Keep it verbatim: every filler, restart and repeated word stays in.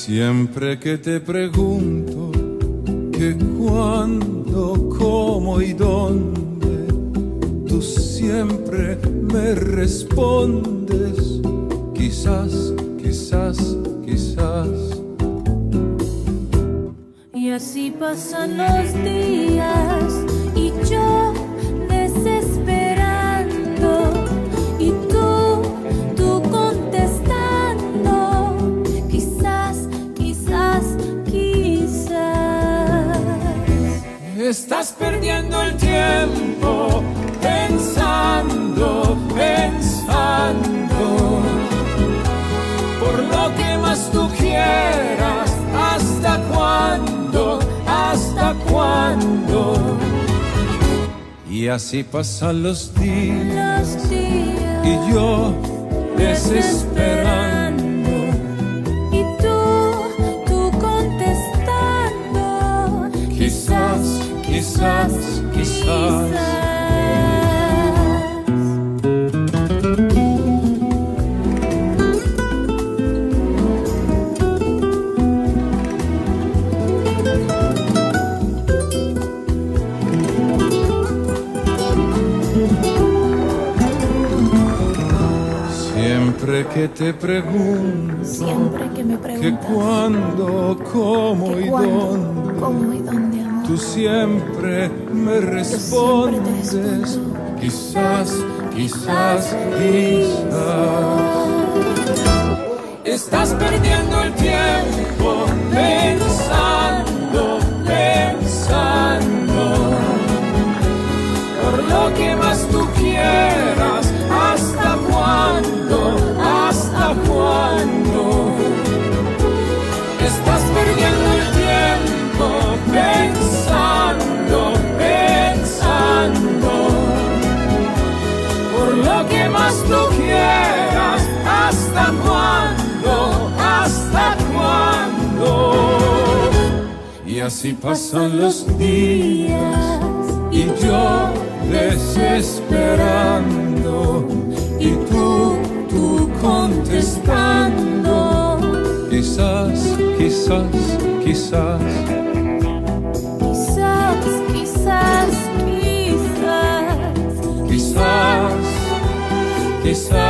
Siempre que te pregunto que cuándo, cómo y dónde, tú siempre me respondes, quizás, quizás, quizás. Y así pasan los días y yo desesperando y tú, tú contestando, quizás, quizás, quizás. Estás perdiendo el tiempo pensando, pensando, por lo que más tú quieras. ¿Hasta cuándo? ¿Hasta cuándo? Y así pasan los días, Los días y yo desesperando, y tú, tú contestando, quizás, quizás, quizás. Siempre que te pregunto, Siempre que me que preguntas cuándo, cómo que y cuándo, dónde, cómo y dónde, amor, tú siempre me yo siempre te respondes, respondo, quizás, quizás, quizás. Estás perdiendo el tiempo pensando, pensando, por lo que más tú quieras. ¿Hasta cuándo? ¿Hasta cuándo? Estás perdiendo el tiempo pensando, pensando, por lo que más tú quieras. ¿Hasta cuándo? ¿Hasta cuándo? Y así pasan los días y yo desesperando, y tú, tú contestando, quizás, quizás, quizás. quizás, quizás, quizás, Quizás, quizás.